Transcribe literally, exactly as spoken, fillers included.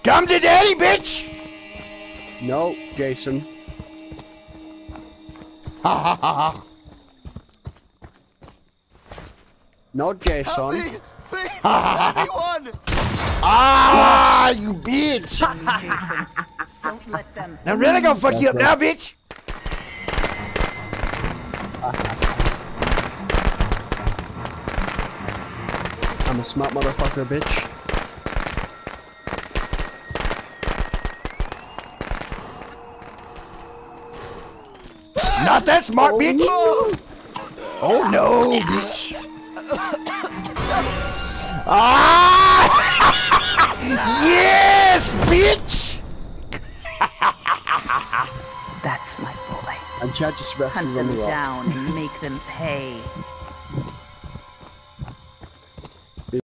Come to daddy, bitch! No, Jason. Ha ha ha ha. No, Jason. Help me! Please! Anyone! Ah, you bitch! Don't let them. I'm really gonna fuck you up now, bitch! I'm a smart motherfucker, bitch. Not that smart, Oh, bitch! no. Oh no, bitch! Ah! Yes, bitch! That's my boy. And Chad just rested Hunt on the them rock. down and make them pay.